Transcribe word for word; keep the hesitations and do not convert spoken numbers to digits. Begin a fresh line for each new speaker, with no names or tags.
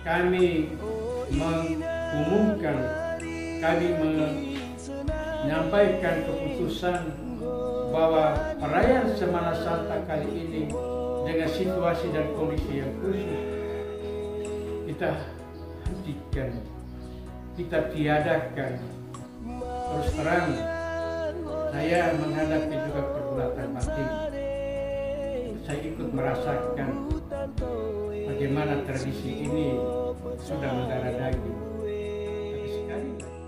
kami mengumumkan, kami menyampaikan keputusan bahwa perayaan Semana Santa kali ini dengan situasi dan kondisi yang khusus kita hentikan, kita tiadakan. Terus terang, saya menghadapi juga pergulatan batin. Saya ikut merasakan bagaimana tradisi ini sudah mendarah daging. Tapi sekali